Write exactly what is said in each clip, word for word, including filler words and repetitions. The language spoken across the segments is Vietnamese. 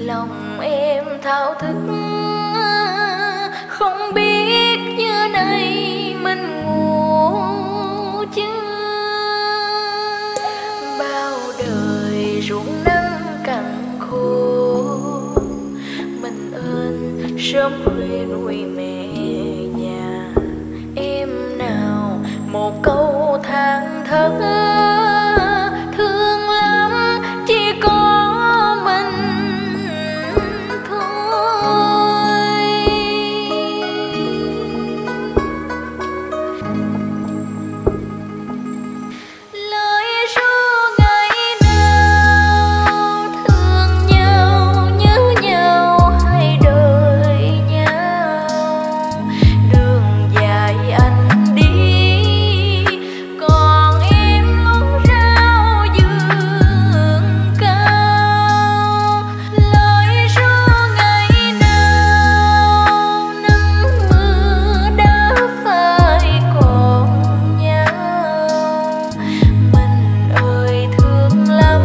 lòng em thao thức, không biết như này mình ngủ chưa. Bao đời ruộng nắng cằn khô, mình ơn sớm khuya nuôi mẹ già. Em nào một câu than thở thương lắm, chỉ có mình thôi. Lời ru ngày nào thương nhau nhớ nhau hay đợi nhau, đường dài anh đi còn em ngóng rau vườn cao. Lời ru ngày nào nắng mưa đã phai còn nhau, mình ơi thương lắm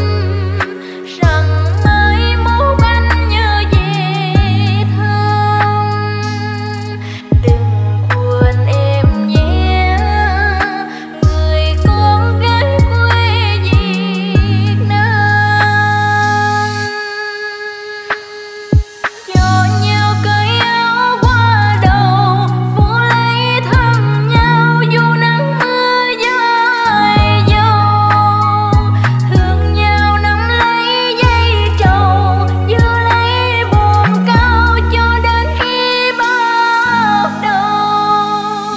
rằng mai mốt anh nhớ về thăm. Đừng quên em nhé, người con gái quê Việt Nam. Cho nhau cởi áo qua đầu, phủ lấy thăm nhau dù nắng mưa dài dầu. Thương nhau nắm lấy dây trầu, giữ lấy buồn cao cho đến khi bắt đầu.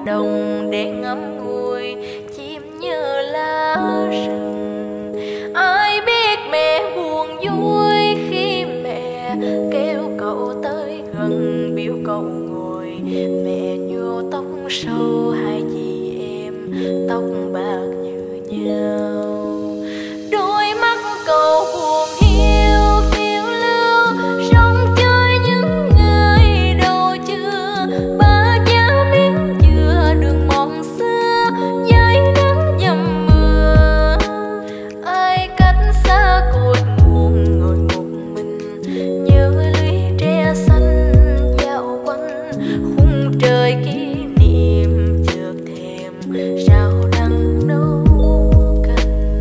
đồng để ngắm ngùi chim như lá rừng. Ai biết mẹ buồn vui khi mẹ kêu cậu tới gần, biểu cậu ngồi. Mẹ nhô tóc sâu hai chị em tóc bạc như nhau. Đôi mắt cậu buồn hiu phiêu lưu, sống chơi những ngày đầu chưa. Ba giá miếng dừa đường mòn xưa, giấy nắng dầm mưa. Ai cách xa cội nguồn ngồi một mình, nhớ lũy tre xanh dạo quanh khung trời kỷ niệm. Chợt thèm rau đắng nấu canh.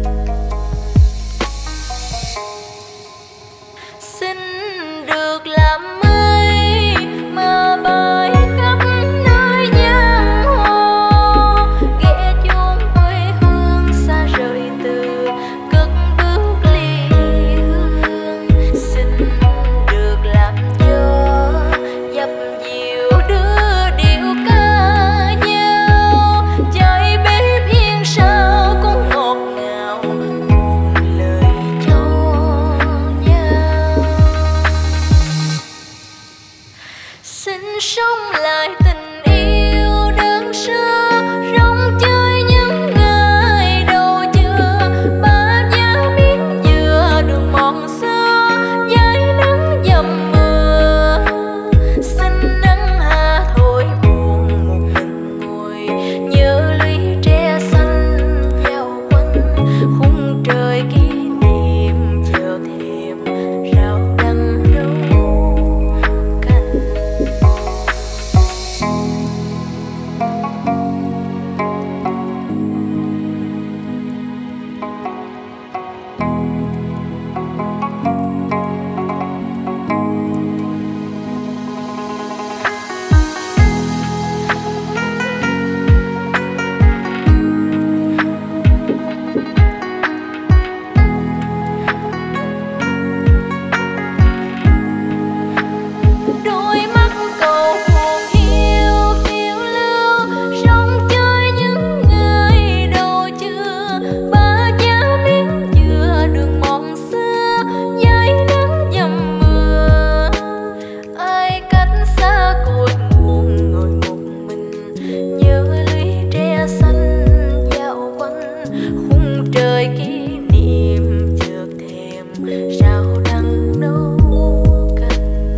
Xin được làm mây mà bay khắp nơi giang hồ, ghé chốn quê hương xa rời từ cất bước ly hương. Xin được làm gió dập dìu đưa điệu ca dao, trái bếp hiên sao cũng ngọt ngào buồn lời cho nhau. Xin sống lại tình yêu đơn sơ, rong chơi những ngày đầu chưa. Ba giá miếng dừa đường mòn xưa, giấy nắng dầm mưa. Xin nắng hạ thổi buồn một mình ngồi, nhớ lũy tre xanh dạo quanh khung trời kỷ niệm. Chợt thèm rau đắng nấu canh. Đôi mắt cậu buồn hiu phiêu lưu, sống chơi những ngày đầu chưa. Ba giá miếng dừa đường mòn xưa, giấy nắng dầm mưa. Ai cách xa cội nguồn ngồi một mình, nhớ lũy tre xanh dạo quanh khung trời kỷ niệm. Chợt thèm rau đắng nấu canh.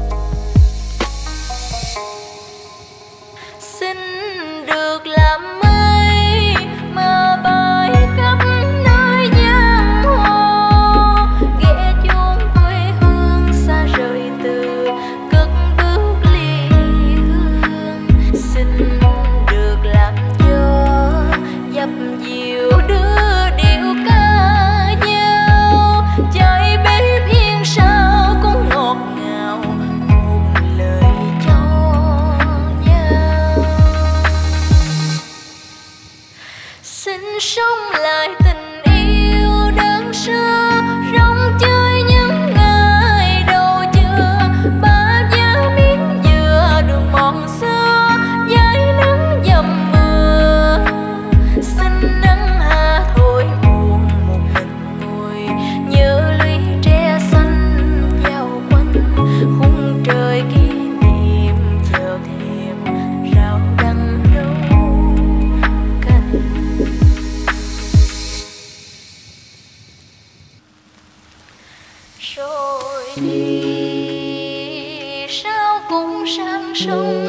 Xin được làm mây mà bay khắp nơi giang hồ, ghé chốn quê hương xa rời từ cất bước ly hương. Xin được làm gió dập dìu đưa điệu ca dao, trái bếp hiên sao cũng ngọt ngào buồn lời cho nhau. Xin sống lại tình yêu đơn sơ, rong chơi những ngày đầu chưa. Ba giá miếng dừa đường mòn xưa, giấy nắng dầm mưa. Xin nắng hạ thổi buồn một mình ngồi, nhớ lũy tre xanh dạo quanh khung trời kỷ niệm. Chợt thèm rau đắng nấu canh. Rồi thì sao cũng sang sông,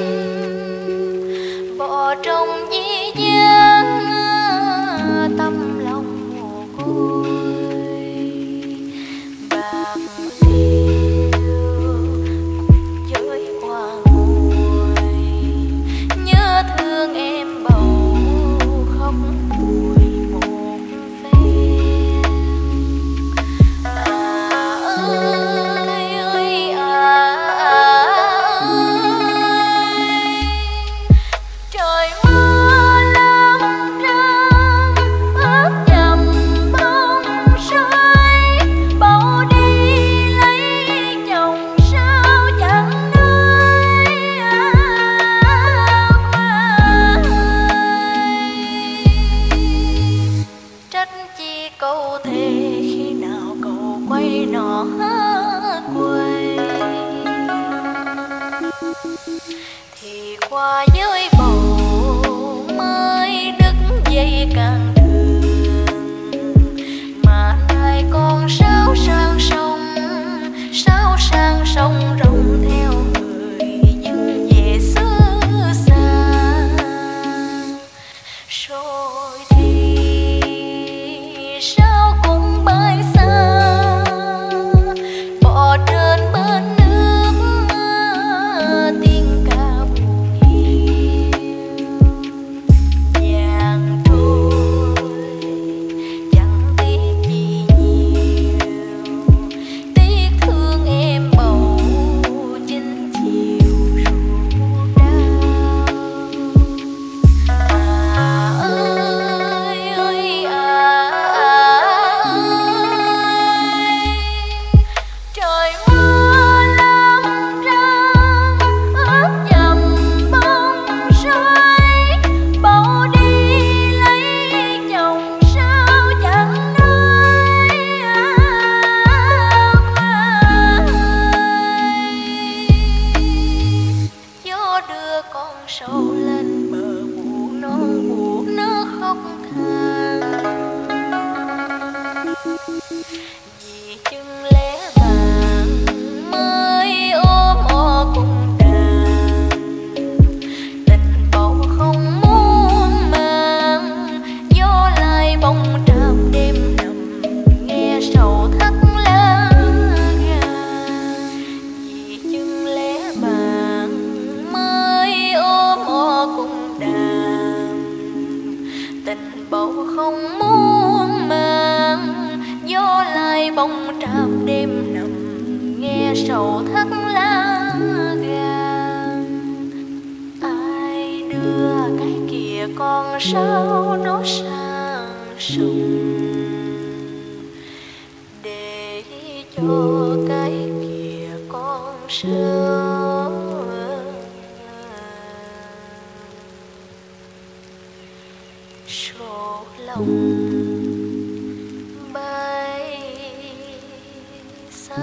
bỏ trong dĩ dáng tâm lòng mồ côi. Bạc liêu cùng chơi qua ngồi, nhớ thương em bầu khóc bùi một phen. À ơi ơi à, à ơi, trời mưa lớn ơi bầu mới đứt dây càng đường, mà nay con sao sang sông, sao sang sông rong theo người dân về xứ xa. Rồi thì sao cũng bay xa, bỏ trên bên nước tiếng ca buồn hiu. Vàng trôi chẳng tiếc gì nhiều, tiếc thương em bầu chính chiều ruột đau. À ơi ơi à, à ơi, trời mưa lắm răng ướt dầm bông rơi, bầu đi lấy chồng sao chẳng nói khoan. Gió đưa con sâu lên bờ buồn non buồn nó khóc than, vì chừng lẽ vàng mới ôm o cùng đàn. Tình bầu không muốn mang, gió lại bông tràm đêm nằm nghe sầu thắt lá gan. Vì chừng lẽ vàng mới ôm o cùng đàn, tình bầu không muốn mang, gió lại bông tràm đêm nằm nghe sầu thắt lá gan. Ai đưa cái kia con sao nó sang sông, để cho cái kia con sao số lòng bay xa.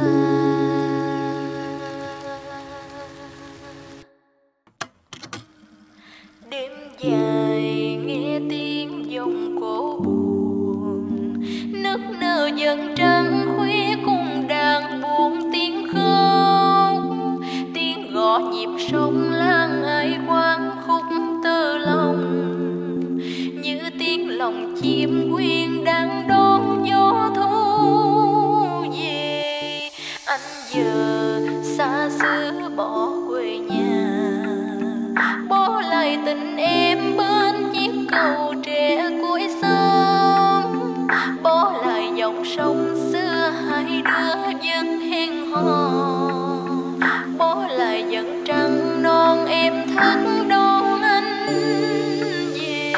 Đêm dài nghe tiếng giông cổ buồn, nức nở dần trăng khuya cùng đàn buồn tiếng khóc, tiếng gõ nhịp sông lan ai quán khúc tơ lòng, như tiếng lòng chim quyên đang đón gió thu về. Anh giờ xa xứ bỏ quê nhà, bỏ lại tình em bên chiếc cầu tre cuối sông, bỏ lại dòng sông xưa hai đứa vẫn hẹn hò, bỏ lại dần trăng non em thức đón anh về.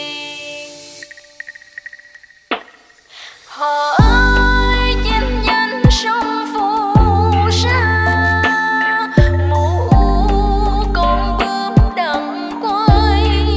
Họ ơi chim danh sông phù sa, mù con bướm đặng quay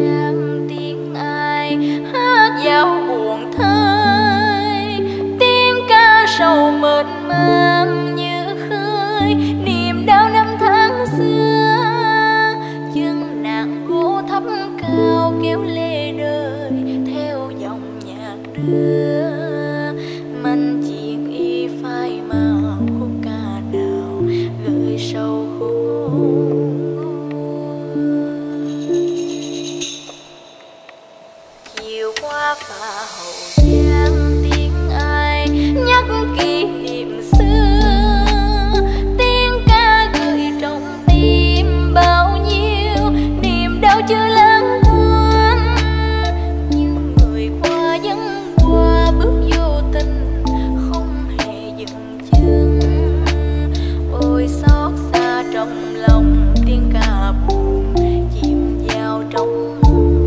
giang tiếng ai hát dạo buồn thơi, tiếng ca sầu mệt mang như khơi niềm đau năm tháng xưa. Chân nàng gỗ thấp cao kéo lê đời theo dòng nhạc đưa, manh chiên y phai màu khúc ca nào gợi sâu khúc. Chiều qua phà hậu giang tiếng ai nhắc kỷ niệm xưa, tiếng ca gợi trong tim bao nhiêu niềm đau chưa lãng quên. Nhưng người qua vẫn qua bước vô tình không hề dừng chân. Ôi xót xa trong lòng tiếng ca buồn chìm vào trong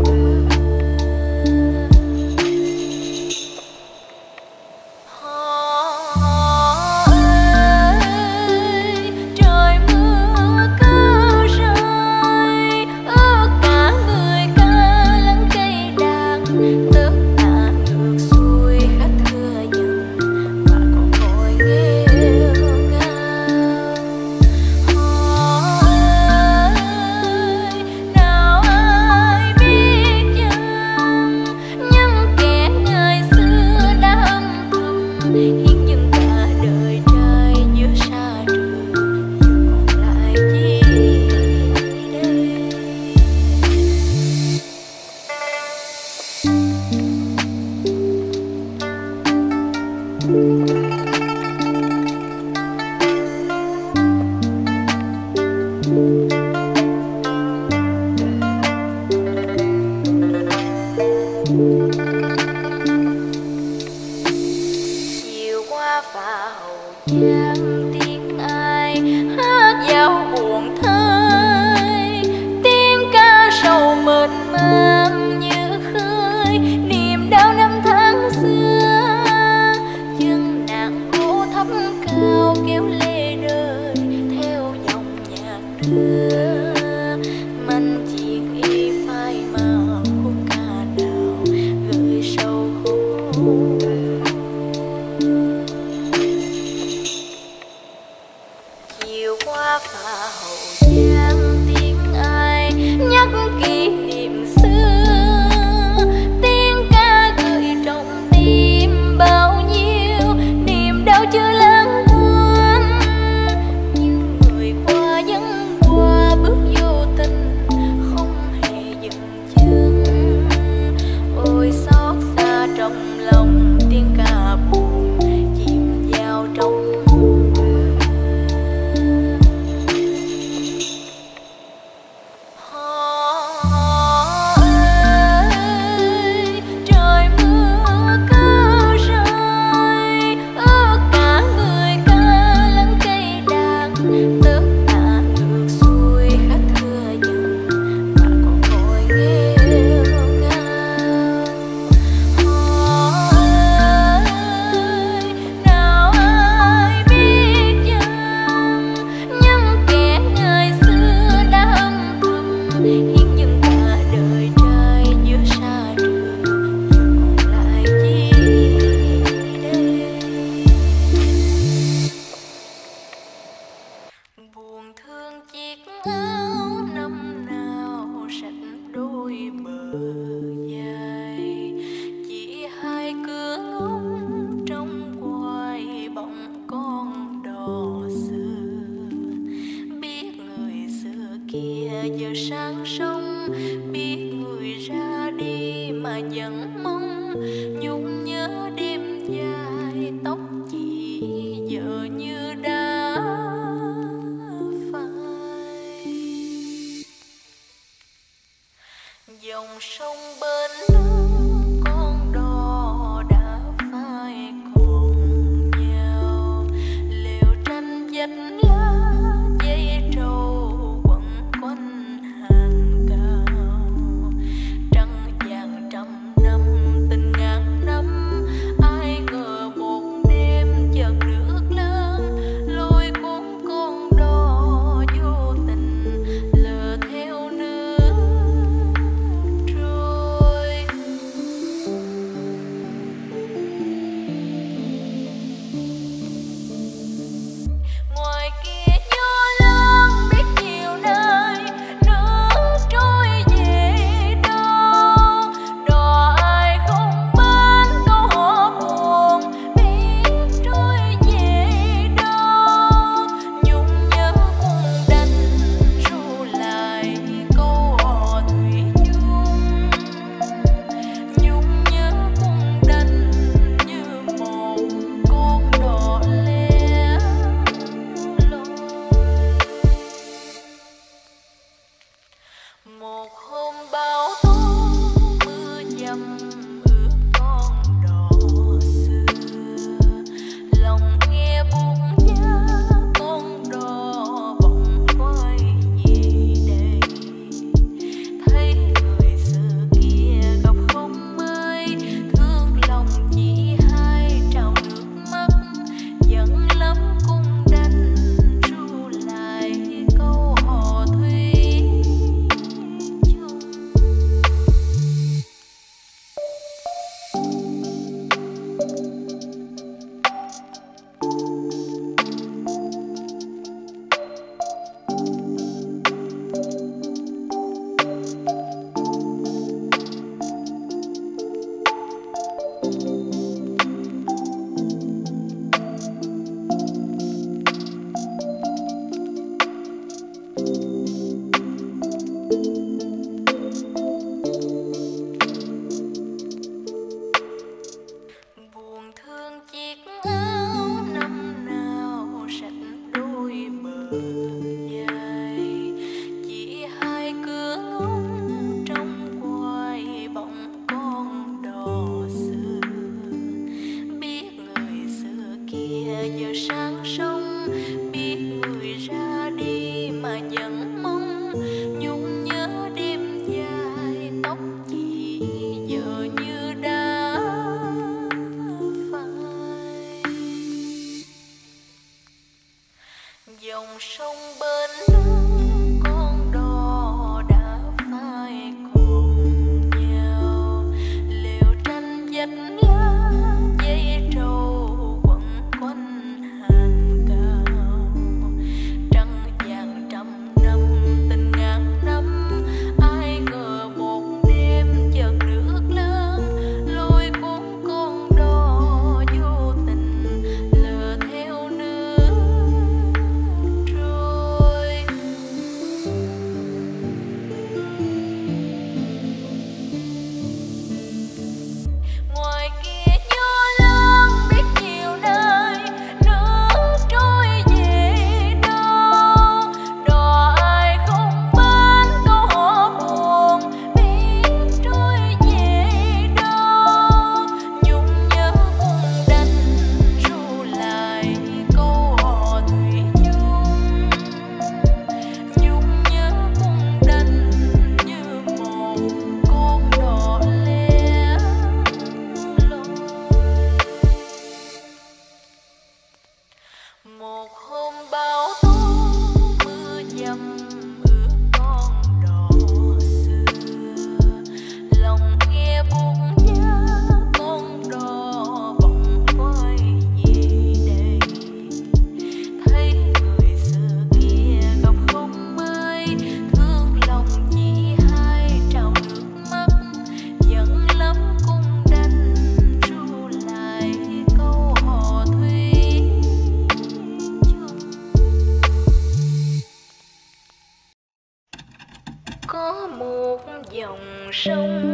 phà hậu giang tiếng ai hát dạo buồn thơi, tiếng ca sầu mệt mang như khơi niềm đau năm tháng xưa. Chân nàng gỗ thấp cao kéo lê đời theo dòng nhạc đưa, manh chiên y phai màu khúc ca nào gợi sâu khúc. Chiều qua phà hậu giang tiếng ai nhắc kỷ niệm xưa, tiếng ca gợi trong tim bao nhiêu niềm đau chưa lãng quên. Nhưng người qua vẫn qua bước vô tình không hề dừng chân. Ôi xót xa trong lòng tiếng ca buồn chìm vào trong buồn thương chiếc áo năm nào sạch đôi bờ dài, chỉ hai cửa ngóng trong quai bóng con đò xưa. Biết người xưa kia giờ sang sông, biết người ra đi mà vẫn mong nhung nhớ đêm dài. Tóc chỉ giờ như đã dòng sông bên nước con đò đã phai cùng nhau, lều tranh vách lá dây trầu quấn quanh hàng cao. Trăng vàng trăm năm tình ngàn năm, ai ngờ một đêm chợt nước lớn lôi cuốn con đò vô tình lờ theo nước.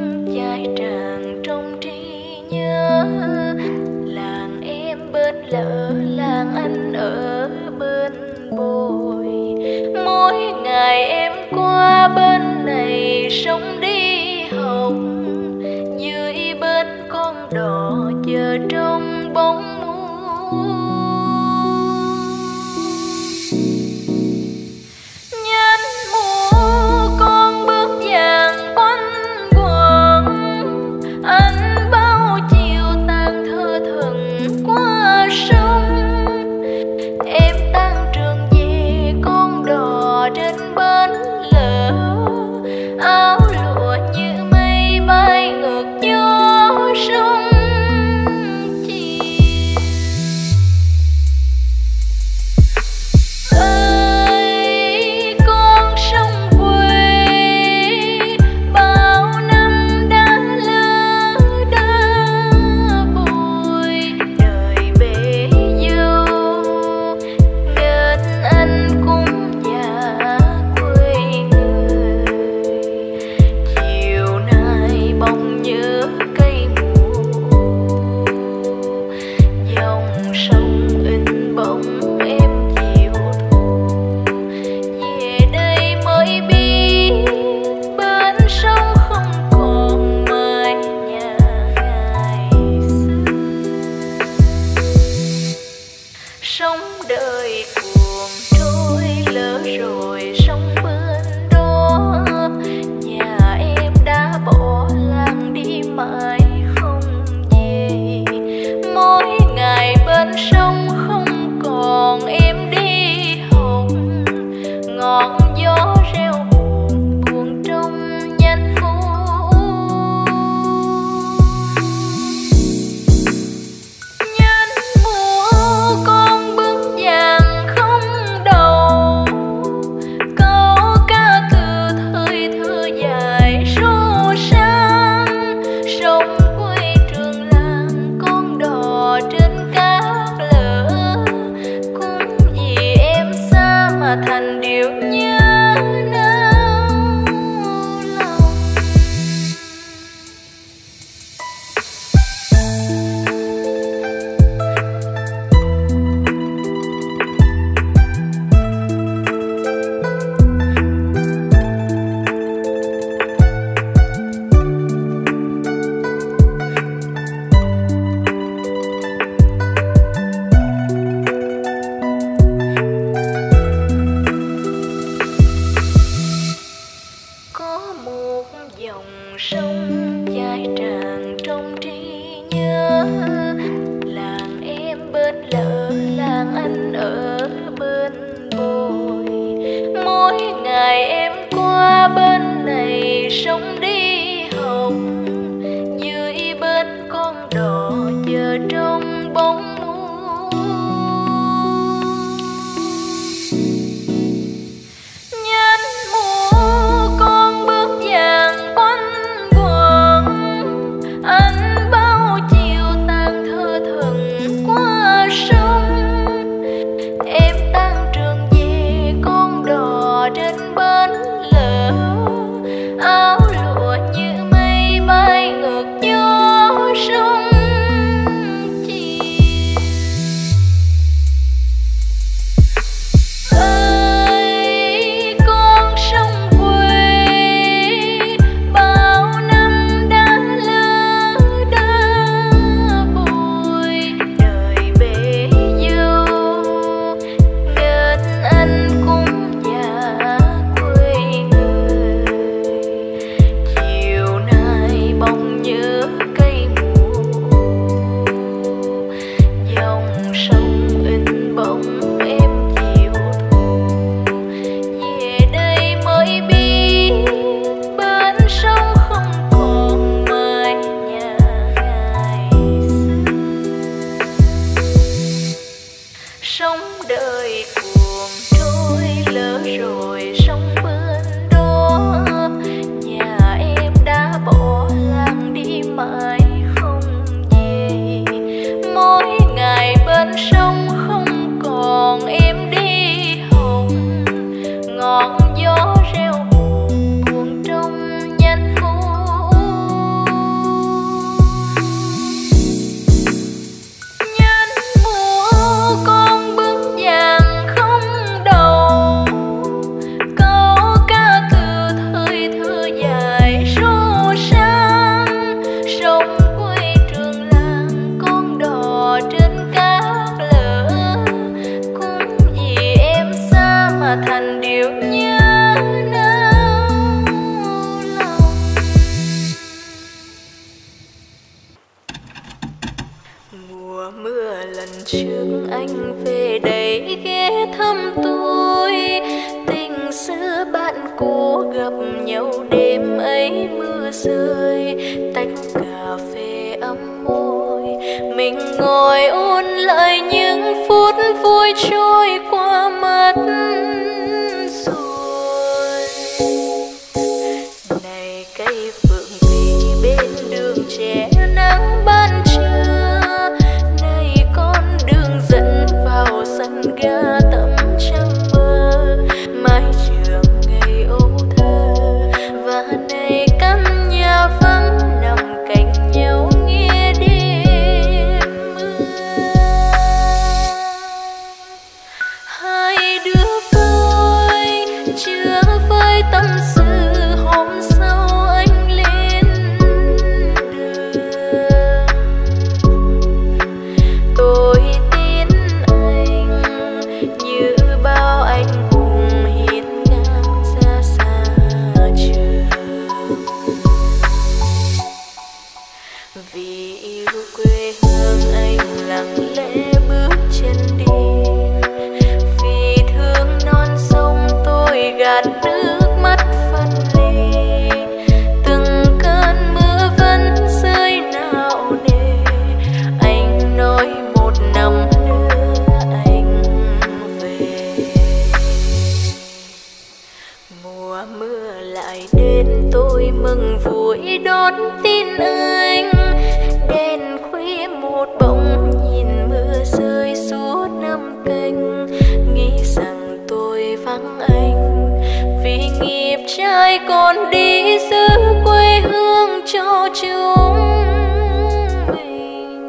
chai tràn trong trí nhớ. Làng em bên lỡ, làng anh ở bên bồi. Mỗi ngày em qua bên này sống đi học, dưới bên con đò chờ trong bóng mưa. Nhánh mùa con bước vàng quanh quẩn, anh bao chiều tàn thơ thẩn qua sông. Em tan trường về con đò trên bến lỡ, áo lụa như mây bay ngược gió sông chiều. Ơi con sông quê, bao năm đã lỡ đã bồi. Đời bể dâu nên anh cũng già quê người. Chiều nay bỗng nhớ cây mùa, dòng sông in bóng em chiều thu. Về đây mới biết bên sông không còn mái nhà ngày xưa. Sông đời cuồng trôi lỡ rồi sông bên đó. Nhà em đã bỏ làng đi mãi không về. Mỗi ngày bên sông không còn em đi học, ngọn gió reo buồn buồn trong nhánh phố. Nhánh mùa con bước vàng không đầu, câu ca từ thời thơ dài ru sang. Sông quê trường làng con đò trên cát lỡ, cũng vì em xa mà thành điều nhớ nao lòng. Có một dòng sông chai tràn trong trí nhớ. Làng em bên lỡ, làng anh ở bên bồi. Mỗi ngày em qua bên này sống đi học, dưới bên con đò chờ trong bóng mưa. Nhánh mùa con bước vàng quanh quẩn, anh bao chiều tàn thơ thẩn qua sông. Em tan trường về con đò trên bến lỡ, áo lụa Mùa mưa lần trước anh về đây ghé thăm tôi, tình xưa bạn cũ gặp nhau đêm ấy mưa rơi, tách cà phê ấm môi, mình ngồi ôn lại những phút vui trôi qua mất rồi. Này cây phượng vì bên đường che nắng ban trưa, nay con đường dẫn vào sân ga tắm trăng mơ, mái trường ngày ấu thơ, và này căn nhà vắng nằm cạnh nhau nghe đêm mưa. Hai đứa vui chưa với tâm sự, hôm sau anh lên đường. Tôi tin anh như bao anh hùng hiên ngang ra xa trường, vì yêu quê hương anh lặng lẽ bước chân đi, vì thương non sông tôi gạt nước mắt phân ly, từng cơn mưa vẫn rơi nào nề, anh nói một năm nữa anh về. Mùa mưa lại đến tôi mừng vui đón tin anh, đèn khuya một bóng nhìn mưa rơi suốt năm canh, nghĩ rằng tôi vắng anh, vì nghiệp trai còn đi giữ quê hương cho chúng mình.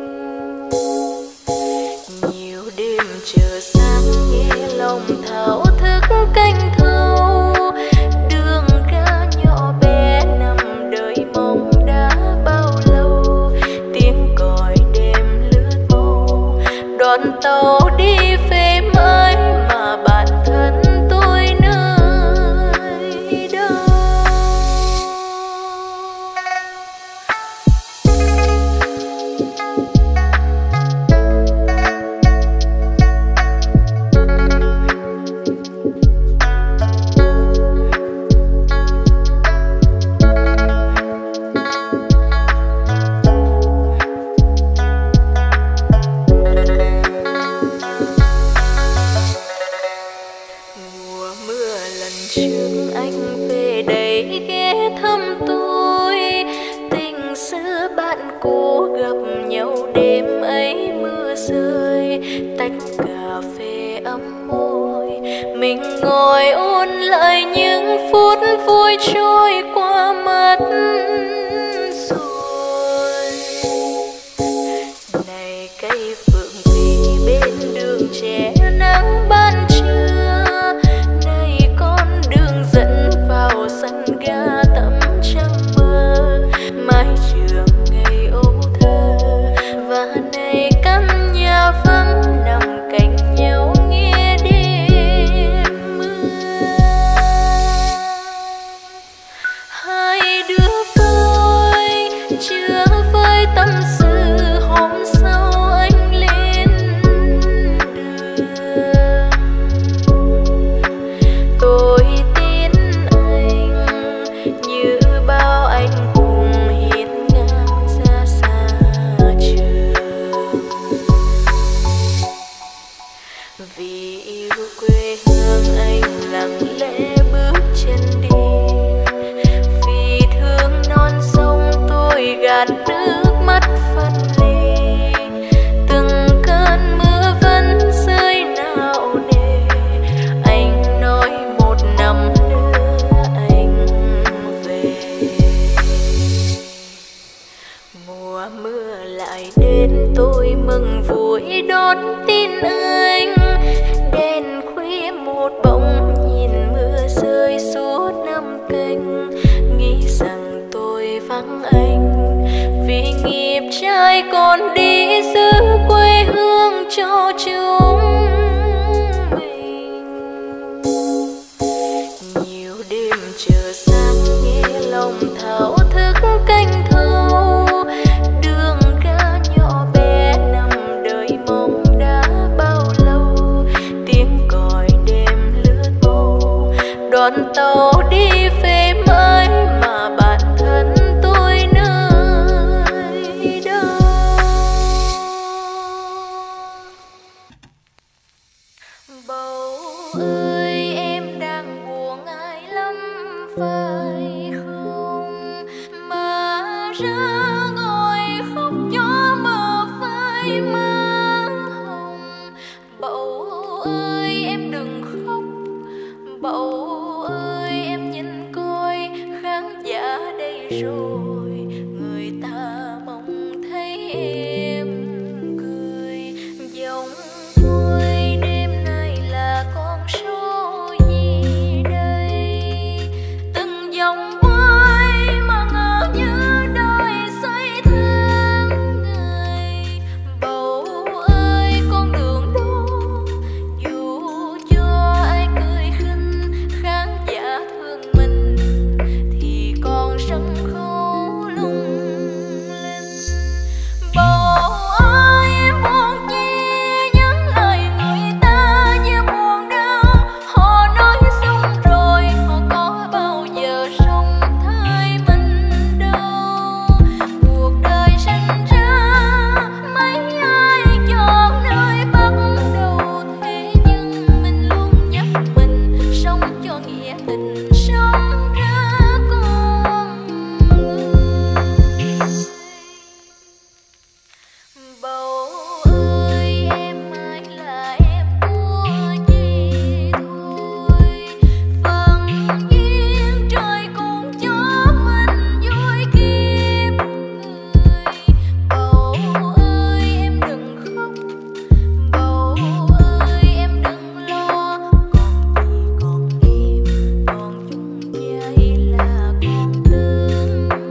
Nhiều đêm chờ sáng nghe lòng thao thức canh thâu, đường ca nhỏ bé nằm đợi mong đã bao lâu, tiếng còi đêm lướt màu, đoàn tàu đi về mãi mà bản thân tôi nơi đâu. Mùa mưa lần trước anh về đây ghé thăm tôi, tình xưa bạn cũ gặp nhau đêm ấy mưa rơi, tách cà phê ấm môi, mình ngồi ôn lại những phút vui trôi qua mất rồi. Này cây phượng vì bên đường che nắng ban trưa, nay con đường dẫn vào sân ga tắm trăng mơ, mái trường ngày ấu thơ, và này căn nhà vắng nằm cạnh nhau nghe đêm mưa. Hai đứa vui chưa với tâm sự, hôm sau anh lên đường. Tôi tin anh như bao anh hùng hiên ngang ra xa trường, vì yêu quê hương anh lặng lẽ bước chân đi, vì thương non sông tôi gạt nước mắt phân ly, từng cơn mưa vẫn rơi nào nề, anh nói một năm nữa anh về. Mùa mưa lại đến tôi mừng vui đón tin anh, đèn khuya một bóng nhìn mưa rơi suốt năm canh, nghĩ rằng tôi vắng anh, vì nghiệp trai còn đi giữ quê hương cho chúng mình. Nhiều đêm chờ sáng nghe lòng thao thức canh thâu, đường ca nhỏ bé nằm ra ngồi khóc cho mờ phai má hồng. Bầu ơi em đừng khóc, bầu ơi em nhìn coi khán giả đây rồi, người ta mong thấy em cười. Giọng ôi đêm nay là con số gì đây, từng dòng quay mà ngỡ như đời xoay tháng ngày. Bầu ơi con đường đó dù cho ai cười khinh, khán giả thương mình thì còn sân khấu lung linh. Bầu ơi em buồn chi những lời người ta như buồn đau, họ nói xong rồi họ có bao giờ sống thay mình đâu. Cuộc đời sinh ra mấy ai chọn nơi bắt đầu, thế nhưng mình luôn nhắc mình sống cho nghĩa tình, sống ra con người. Bầu ơi em ai là em của chi thôi, phần duyên trời cũng cho mình vui kiếp người. Bầu ơi em đừng khóc, bầu ơi em đừng lo, còn gì còn em, còn chung giây là còn tương lai.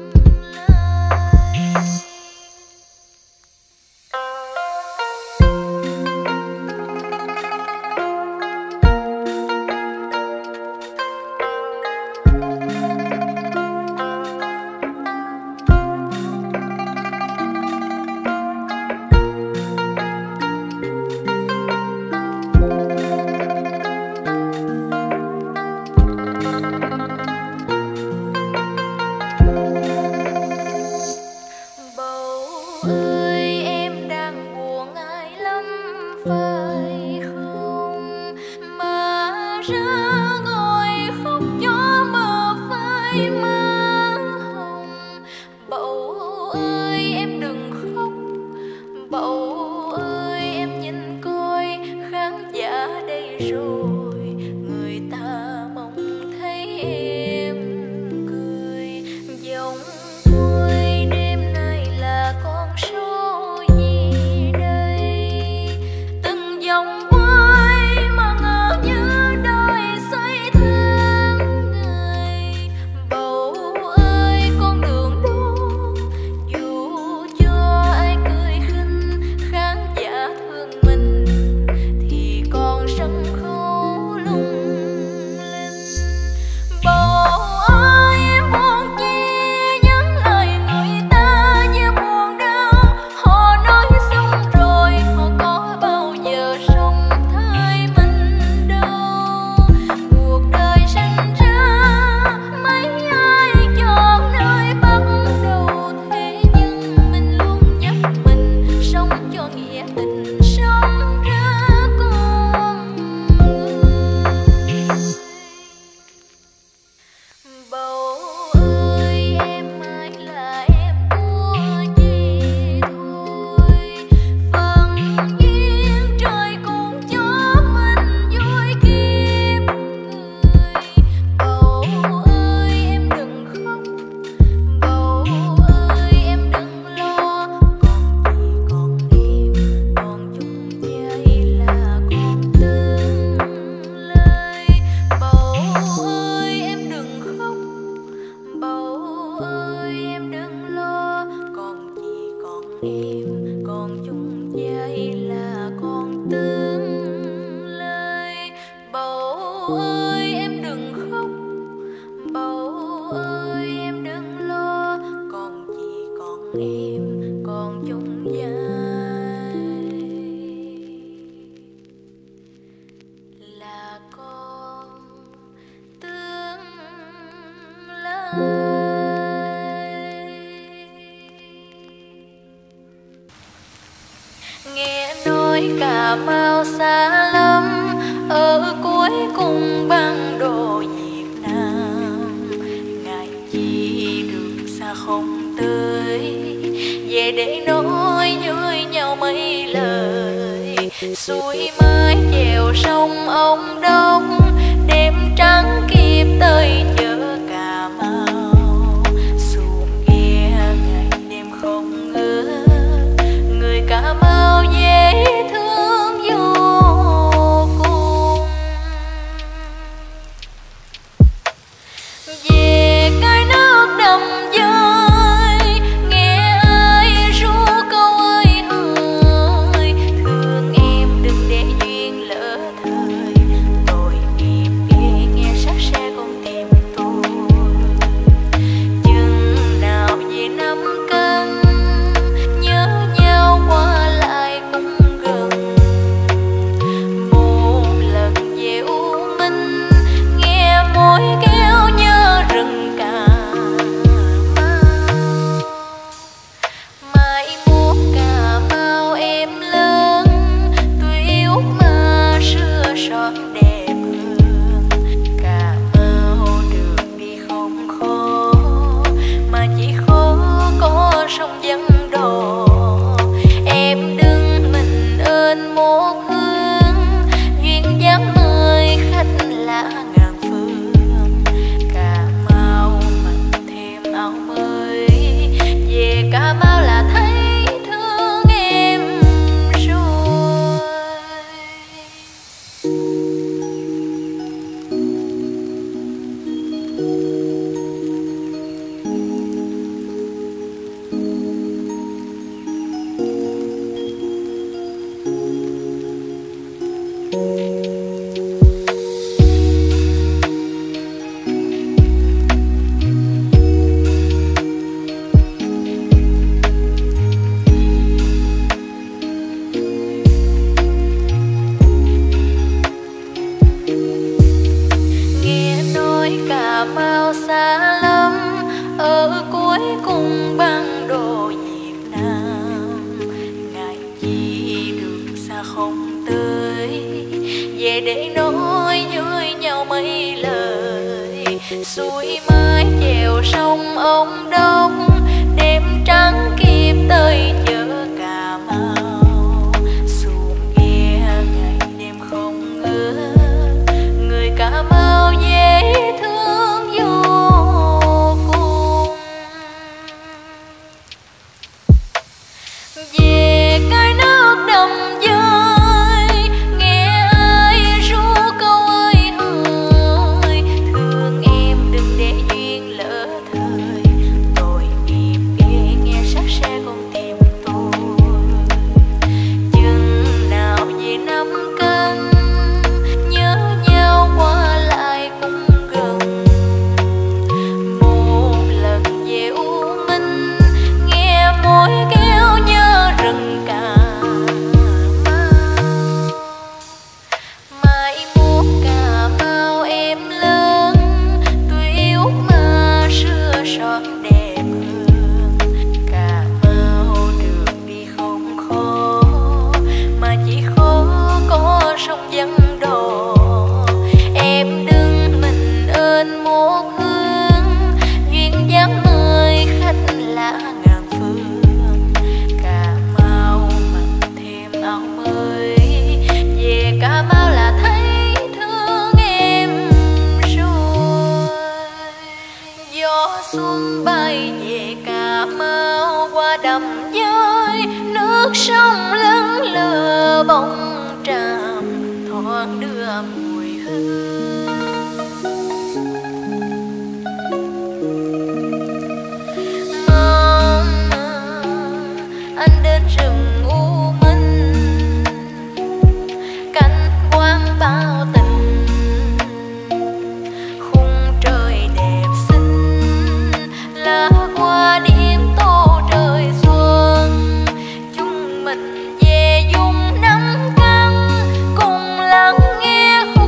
Bầu ơi em đang buồn ai lắm phải không, mà ra ngồi khóc cho mờ phai má hồng. Bầu ơi em đừng khóc, bầu ơi em nhìn coi khán giả đây rồi, người ta mong thấy em cười. Giọng ôi đêm nay là con số gì đây, từng dòng quay mà ngỡ như đời xoay tháng ngày. Bầu ơi con đường đó dù cho ai cười khinh, khán giả thương mình thì còn sân khấu lung linh. Bầu ơi em buồn chi những lời người ta như buồn đau, họ nói xong rồi họ có bao giờ sống thay mình đâu. Cuộc đời sinh ra mấy ai chọn nơi bắt đầu, thế nhưng mình luôn nhắc mình sống cho nghĩa tình, sống ra con người. Bầu ơi em ai là em của chi thôi, phần duyên trời cũng cho mình vui kiếp người. Bầu ơi em đừng khóc, bầu ơi em đừng lo, còn gì còn em, còn chung giây là còn tương lai. Bầu ơi em đừng khóc, bầu ơi em đừng lo, còn gì còn em, còn chung giây là còn tương lai. Bầu ơi em đừng khóc, bầu ơi em đừng lo, còn gì còn em, còn chung giây là con tương lai. Nghe nói Cà Mau xa lắm, ở cuối cùng bản đồ Việt Nam, ngài chi đường xa không tới. về để nói với nhau mấy lời. Suối mái chèo sông ông đông, đêm trắng kịp tới chợ Cà Mau. Xuồng ghe ngày đêm không ngớt, người Cà Mau dễ thương vô cùng. Về cái nước đầm dơi, nghe ai ru câu ơi hỡi, thương em đừng để duyên lỡ thời. Tội nghiệp ghê nghe sát xe con tim tôi. Chừng nào về năm cân, nhớ nhau qua lại cũng gần. Một lần về U Minh, nghe mối kêu nhớ rừng Cà Mau. Mai mốt Cà Mau em lớn, tôi yêu mà xưa son đẹp hương. Cà Mau đường đi không khó, mà chỉ khó có sông vắng đò. Em đứng mình ơn một hướng, duyên dáng mời khách lạ ngàn phương. Cà Mau mặc thêm áo mới, về Cà Mau là thấy thương em rồi. Nghe nói Cà Mau xa lắm, ở cuối cùng bản đồ Việt Nam. Ngài chi đường xa không tới, về để nói với nhau mấy lời. Suối mái chèo sông ông đông, đêm trắng kịp tới chợ Cà Mau. Xuồng ghe ngày đêm không ngớt, người Cà Mau dễ thương vô cùng. Về cái nước đầm dơi, nghe ai ru câu ơi hỡi, thương em đừng để duyên lỡ thời. Tội nghiệp ghê nghe sát xe con tim tôi. Chừng nào về năm cân, nhớ nhau qua lại cũng gần. Một lần về U Minh, nghe mối kêu nhớ rừng Cà Mau. Mai mốt Cà Mau em lớn, tôi yêu mà xưa son đẹp hương. Cà Mau đường đi không khó, mà chỉ khó có sông vắng đò. Em đứng mình ơn một hướng, duyên dáng mời khách lạ ngàn phương. Cà Mau mặc thêm áo mới, về Cà Mau là thấy thương em rồi. Gió xuân bay về Cà Mau qua đầm dơi, nước sông lững lờ bóng tràm thoáng đưa mùi hương. Mong anh đến rừng U Minh, cảnh quang bao tình. Khung trời đẹp xinh, lá hoa điểm tô trời xuân. Chúng mình về vùng năm căn, cùng lắng nghe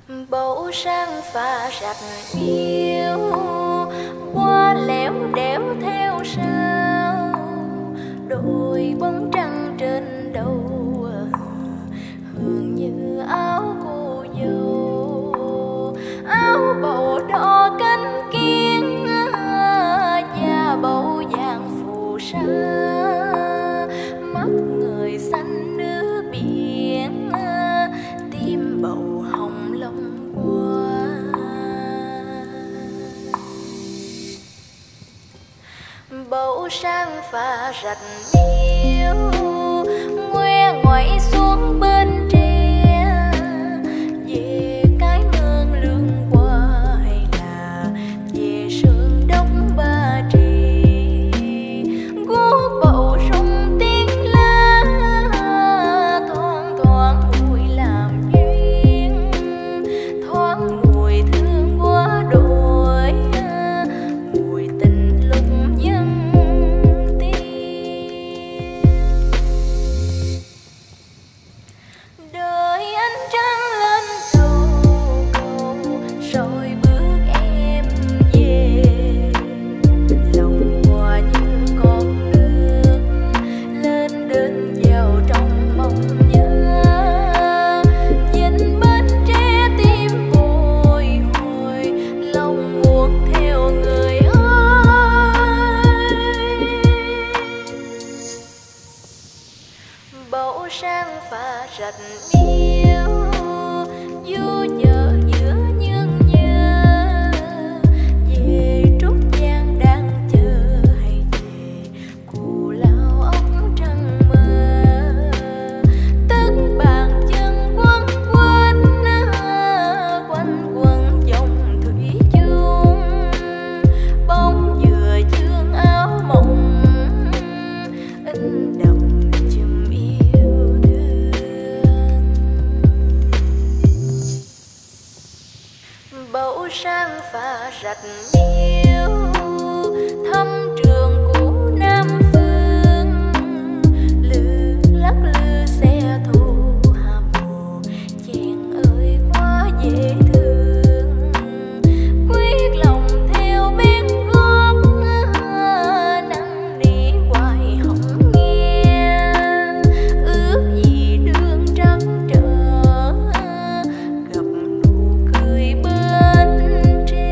bầu sáng pha rạch miêu qua lẻo đẻo theo sao đôi bóng trăng trên đầu hương như áo cô dâu, áo bầu đỏ cánh kiến da bầu vàng phù sa, mắt người xanh nước biển, tim bầu hồng long qua. Bầu sáng pha rạch miêu ngoe ngoẩy xuống bên tre, về cái mương lương qua hay là về sườn đông Ba Trì, guốc bầu rung tiếng lá thoáng thoáng mùi làm duyên, thoáng mùi thương quá đổi, mùi tình lúc dân tiên. Đợi ánh trăng lên cầu cầu rồi bước em về, lòng hòa như con nước lên đến vào trong mong nhớ, nhìn bên tre tim bồi hồi lòng muốn theo người ơi. Bầu sáng pha rạch miêu du nhớ giữa nhương nhớ, về Trúc Giang đang chờ hay về Cù Lao ốc trăng mơ, tất bàn chân quấn quanh quanh quần dòng thủy chung, bóng dừa dương áo mộng in đậm chùm yêu thương. Bầu sáng pha rạch miêu thăm trường cũ Nam Phương, lư lắc lư xe thô hà mồ, chàng ơi quá dễ thương, quyết lòng theo bên gót năn nỉ hoài hổng nghe, ước gì đường trắng trở gặp nụ cười bên tre.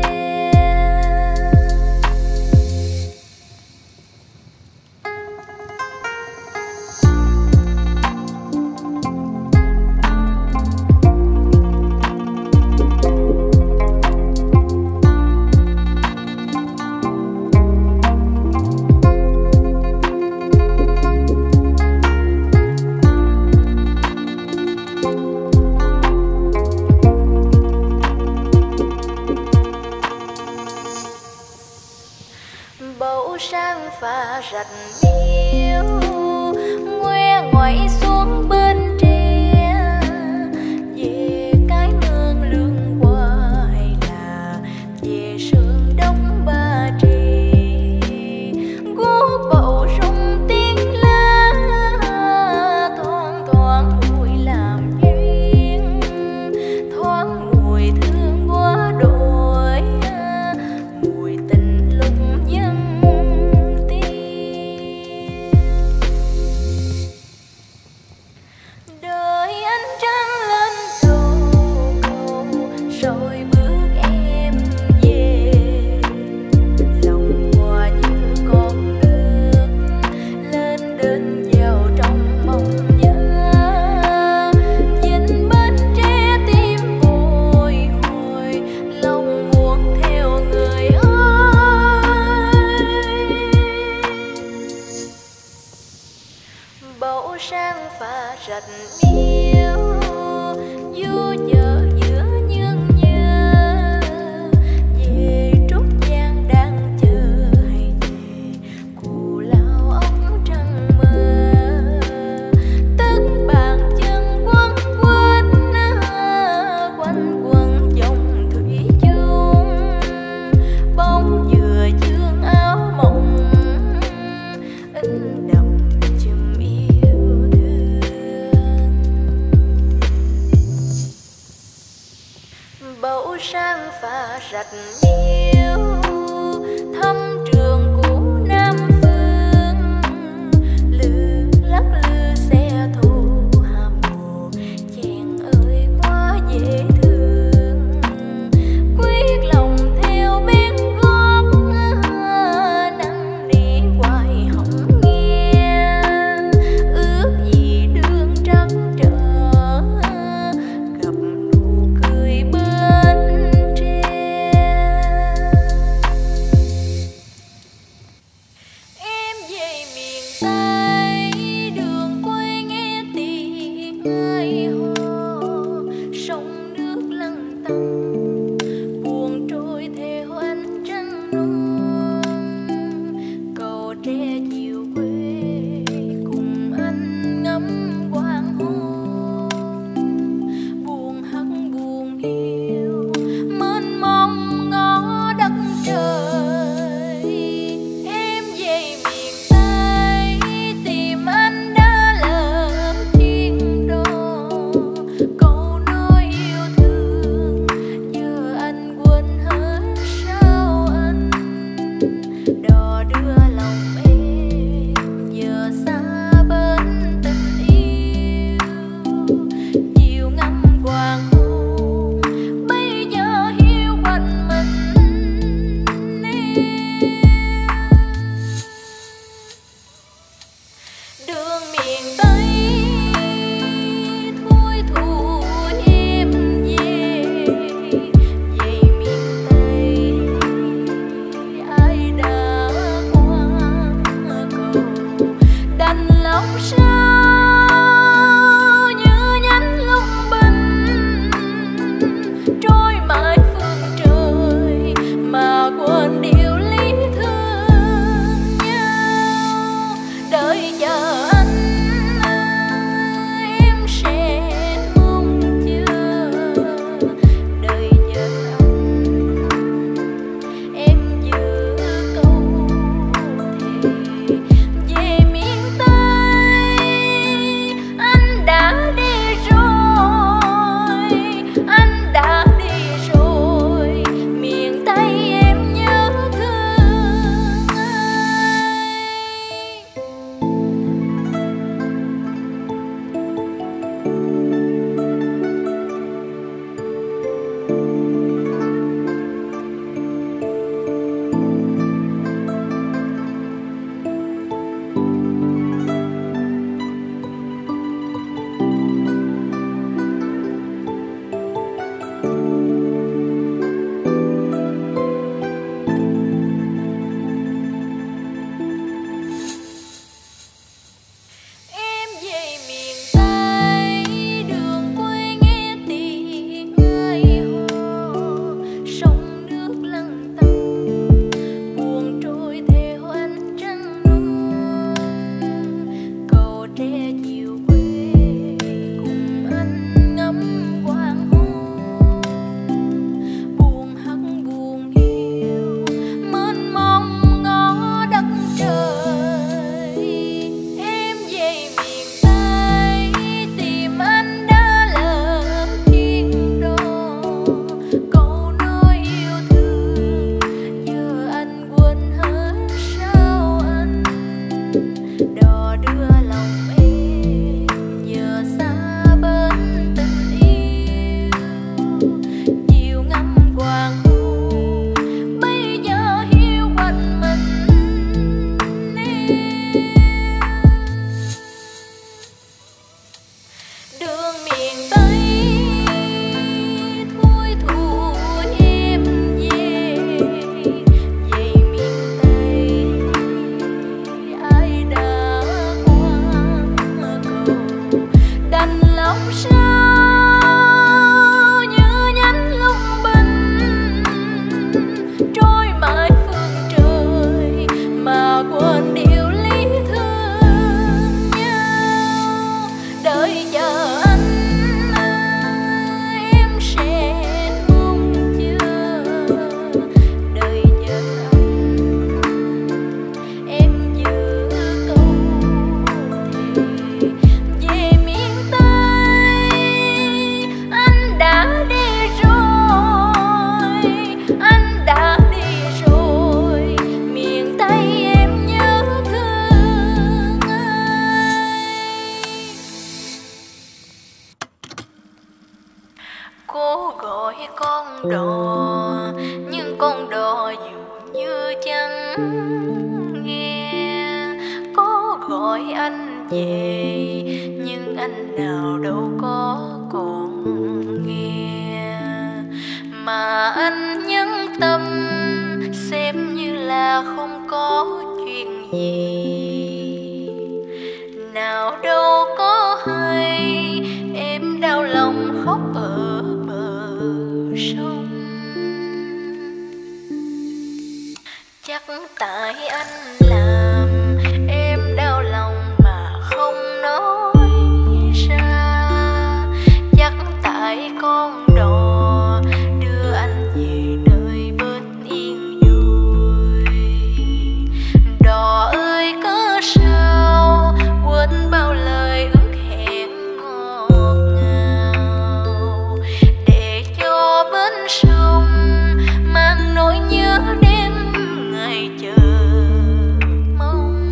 Bầu sáng pha rạch miêu ngoe ngoẩy xuống bên tre, về cái mương lương qua hay là về sườn đông Ba Trì, guốc bầu rung tiếng lá thoáng thoáng mùi làm duyên, thoáng mùi thương quá đổi, mùi tình lúc dân tiên. sang pha rạch miêu thăm trường cũ Nam Phương, lư lắc lư xe thô hà mồ, chàng ơi quá dễ thương, quyết lòng theo bên gót năn nỉ hoài hổng nghe, ước gì đường trắc trở gặp nụ cười bên tre. Cố gọi con đò nhưng con đò dường như chẳng nghe. Có gọi anh về nhưng anh nào đâu có còn nghe. Mà anh nhẫn tâm xem như là không có chuyện gì. Nào đâu có hay em đau lòng khóc ở bờ sông. Chắc tại anh làm em đau lòng mà không nói ra. Chắc tại con đò đưa anh về nơi bên yên vui. Đò ơi có sao quên bao lời ước hẹn ngọt ngào, để cho bến sông mang nỗi nhớ đêm ngày chờ mong.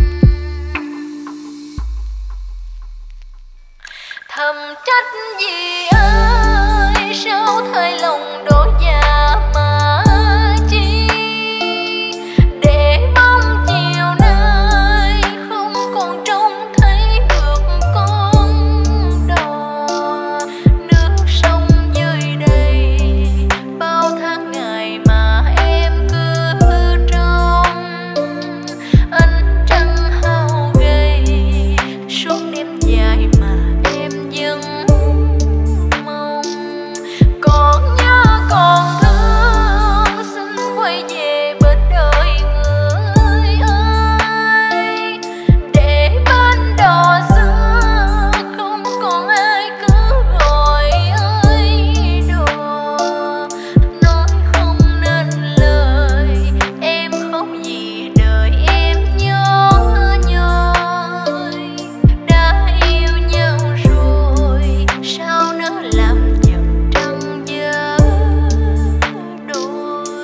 Thầm trách gì ơi sao thay lòng đổi dạ mà chi, để bóng chiều nay không còn trông thấy được con đò. Nước sông dưới đây bao tháng ngày mà em cứ trông. Ánh trăng hao gầy suốt đêm dài mà em vẫn mong. Còn nhớ còn thương xin quay về bên đời người ơi, để bên đò xưa không còn ai cứ gọi ơi đò. Nói không nên lời em khóc vì đời em nhớ nhoi. Đã yêu nhau rồi sao nỡ làm chừng trăng vỡ đôi.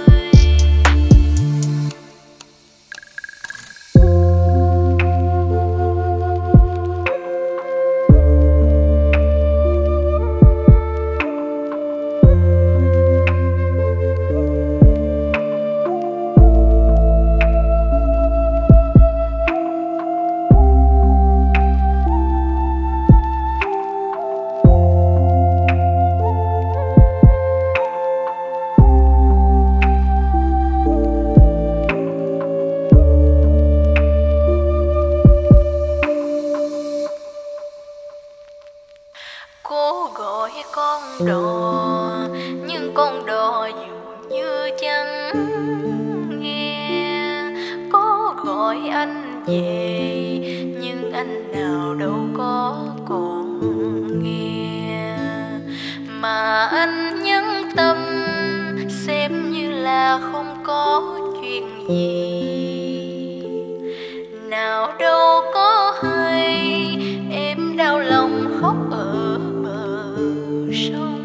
Cố gọi con đò nhưng con đò dường như chẳng nghe. Có gọi anh về nhưng anh nào đâu có còn nghe. Mà anh nhẫn tâm xem như là không có chuyện gì. Nào đâu có hay em đau lòng khóc ở bờ sông.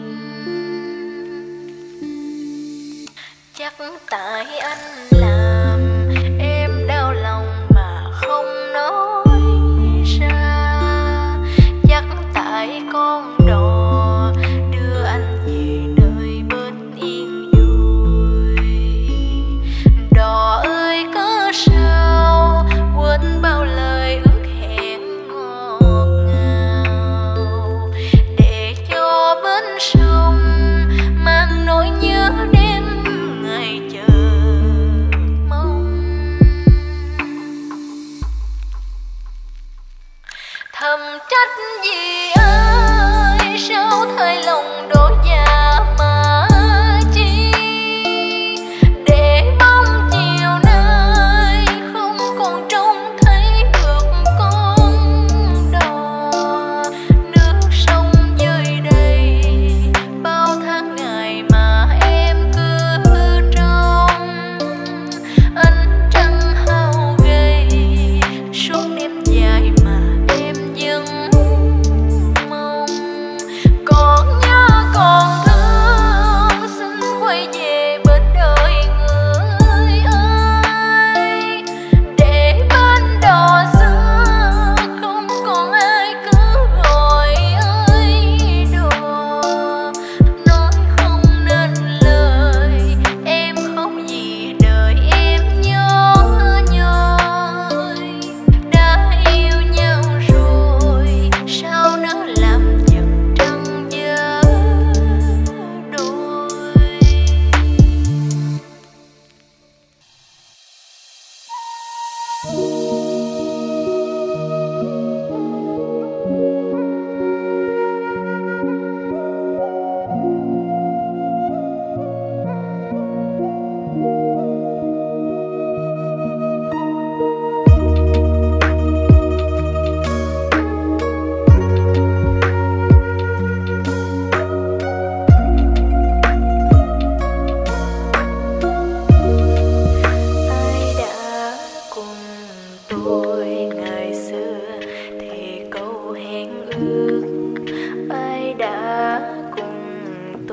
Chắc tại anh làm em đau lòng mà không nói ra. Chắc tại con đò đưa anh về nơi bên yên vui. Đò ơi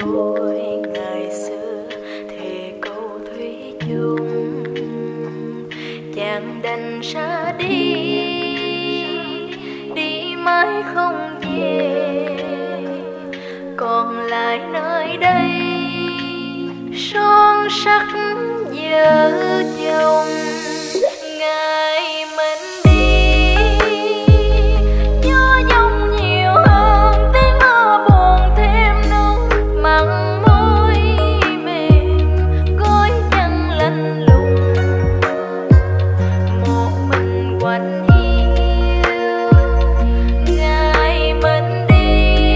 rồi ngày xưa thề câu thủy chung, chàng đành ra đi, đi mãi không về, còn lại nơi đây son sắc vợ chồng. Ngày mình đi gió giông nhiều hơn tiếng mưa buồn, thêm nước mặn môi mềm gối chân lạnh lùng, một mình quạnh hiu. Ngày mình đi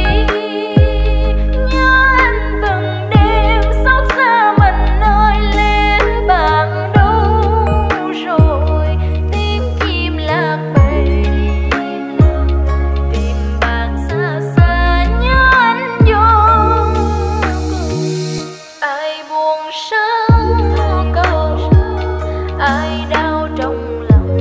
nhớ anh từng đêm xót xa mình nơi lẻ bạn đâu rồi, tiếng chim lạc bầy tìm bạn xa xa nhớ anh vô cùng. Ai buồn sớm cầu, ai đau trong lòng,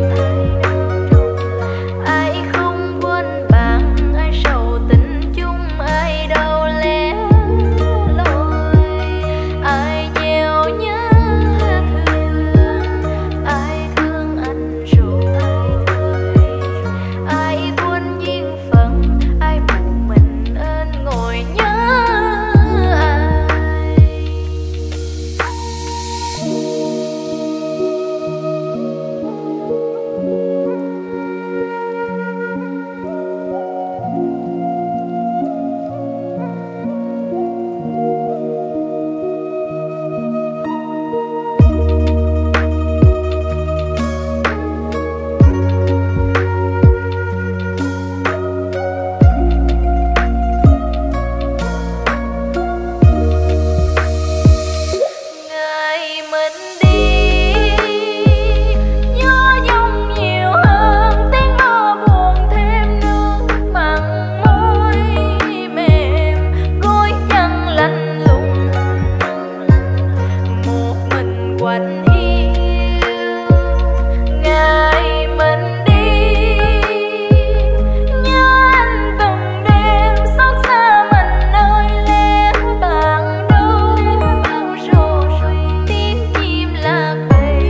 ai không quên bạn, ai sầu tình chung, ai đau lẻ loi, ai gieo nhớ thương, ai thương anh rồi, ai quên duyên phận, ai một mình ên ngồi nhớ ai. Ngày mình đi gió giông nhiều hơn tiếng mưa buồn, thêm nước mặn môi mềm gối chân lạnh lùng, một mình quạnh hiu. Ngày mình đi nhớ anh từng đêm xót xa mình nơi lẻ bạn đâu rồi, tiếng chim lạc bầy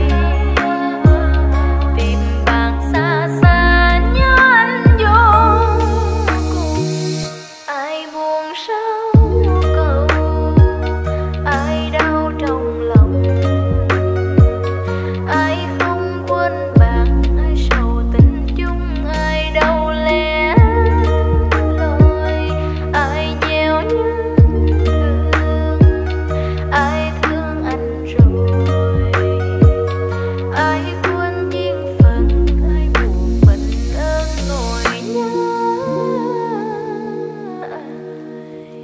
tìm bạn xa xa nhớ anh vô cùng. Ai buồn sâu cầu, ai đau trong lòng, ai không quên bạn, ai sầu tình chung, ai đau lẻ loi, ai gieo nhớ thương, ai thương anh rồi, ai quên duyên phận, ai buồn mình ơn ngồi nhớ ai.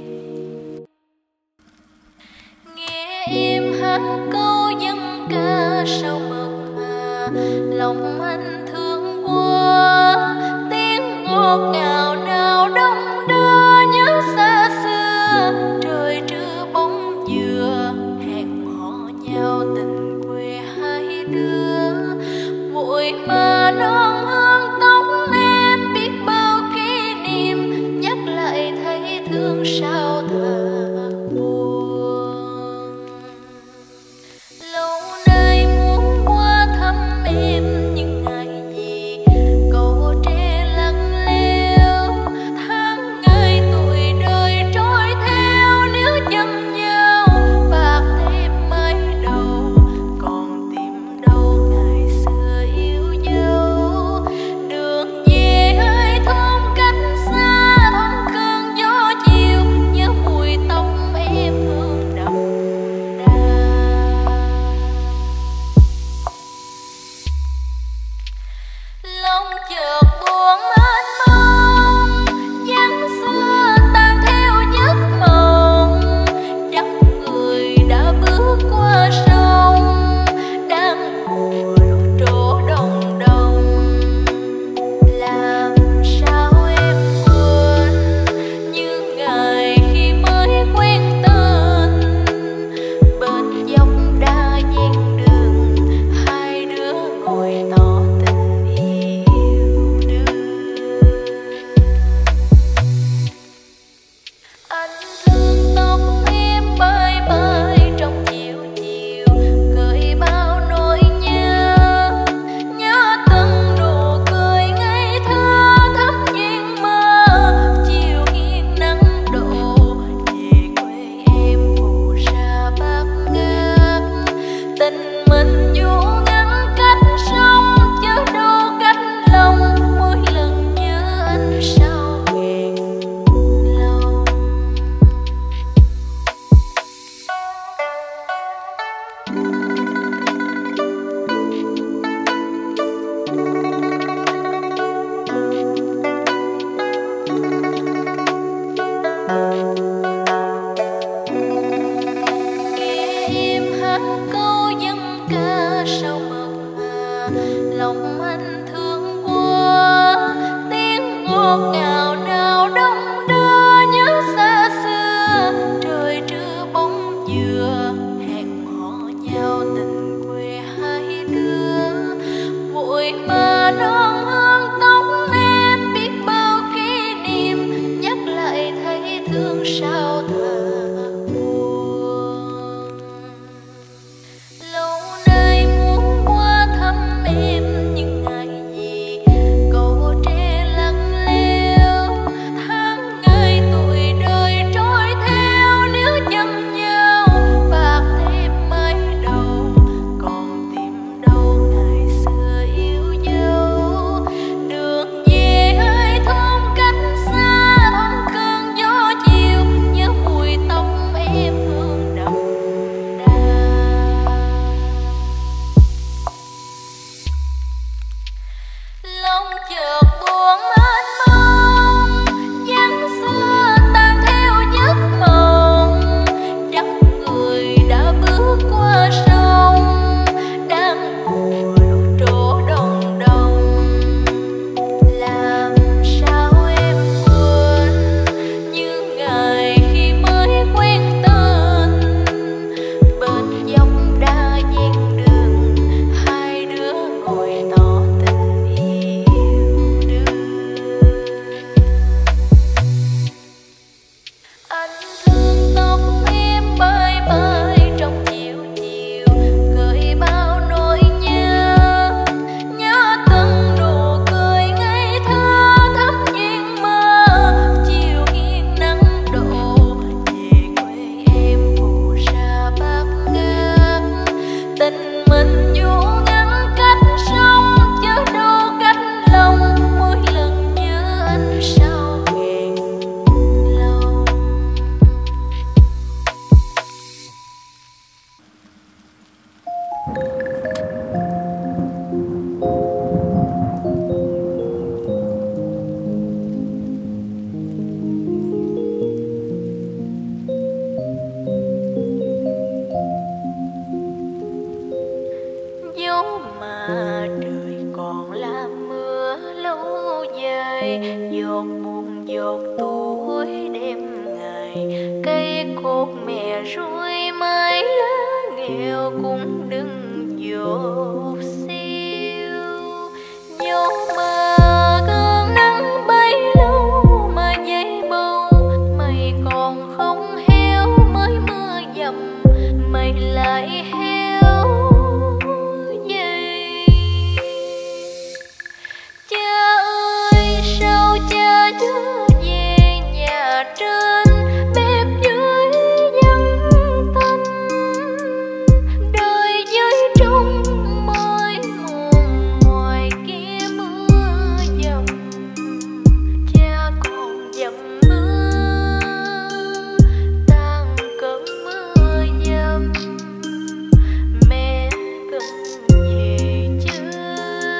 Nghe em hát câu dân ca sao mượt mà, lòng anh thương quá, tiếng ngọt ngào nào đông đưa nhớ xa xưa. Trời trưa bóng dừa hẹn hò nhau tình quê hai đứa, vội mà non hương tóc em biết bao kỷ niệm, nhắc lại thấy thương sao thật buồn. Lâu nay muốn qua thăm em nhưng ngại gì câu tre lặng lẽo, sao thật buồn. Lâu nay muốn qua thăm em nhưng ngại gì cầu tre lặng leo. Tháng ngày tuổi đời trôi theo, nếu chăm nhau bạc thêm mấy đầu, còn tìm đâu ngày xưa yêu dấu. Đường về hơi thôn cách xa, thăm cơn gió chiều nhớ mùi tóc em hương đậm đà. Lòng chợt buồn mênh mông, dáng xưa tan theo giấc mộng. Chắc người đã bước qua sông, đang mùa lũ trổ đồng đồng. Làm sao em quên như ngày khi mới quen tên, bên dòng đa ven đường hai đứa ngồi tỏ tình yêu đương. Anh thương tóc em bay bay trong chiều chiều, gợi bao nỗi nhớ. Nhớ từng nụ cười ngây thơ thắm duyên mơ, chiều nghiêng nắng đổ về quê em phù sa bát ngát. Tình mình dù ngăn cách sông, chớ đâu cách lòng. Mỗi lần nhớ anh sao nghẹn lòng. Dẫu mà trời còn là mưa lâu dài, giọt buồn giọt tuổi đêm ngày. Cây cột mẹ ruồi mái lá nghèo cũng đừng dột xiêu. Dẫu mà cơn nắng bấy lâu mà dây bầu, mây còn không héo mới mưa dầm mây lại héo dày. Cha ơi sao cha trở về nhà trên, bếp dưới vắng tanh. Đời dưới trong môi mòn ngoài kia mưa dầm, cha còn dầm mưa tan cơn mưa dầm. Mẹ cần về chưa?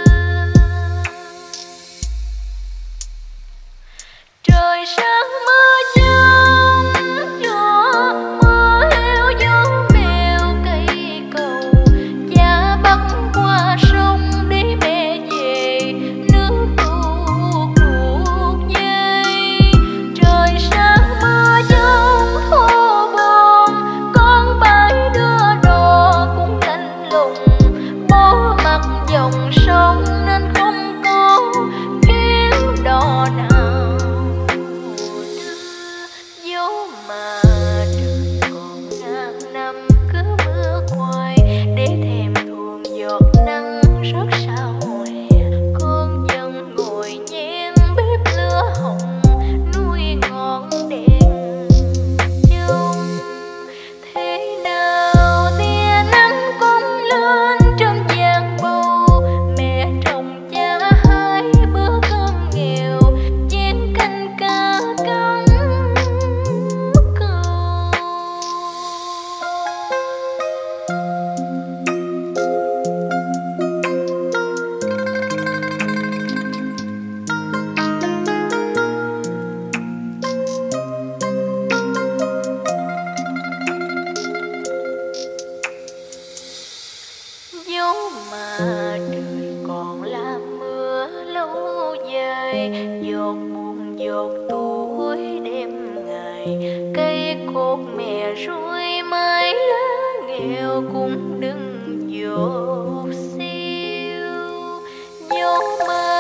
Trời sáng mưa chớm gió, mưa heo gió mèo cây cầu. Cha bắt qua sông để mẹ về, nước tuột tuột dây. Trời sáng mưa giông thô bồn, con bãi đưa đò cũng lạnh lùng. Bố mặt dòng sông nên không có chuyến đò nào đưa. Dẫu mà trời còn ngàn năm cứ mưa hoài, để thèm thuồng giọt nắng rớt sao hè. Con vẫn ngồi nhen bếp lửa hồng, nuôi ngọn đèn chông. Thế nào tia nắng cũng lên trên giang bầu, mẹ trồng cha hai bữa cơm nghèo, chén canh cá cắn cầu. Dẫu mà trời còn là mưa lâu dài, giọt buồn giọt tuổi đêm ngày. Cây cột mẹ ruồi mái lá nghèo cũng đừng dột xiêu. Dẫu mà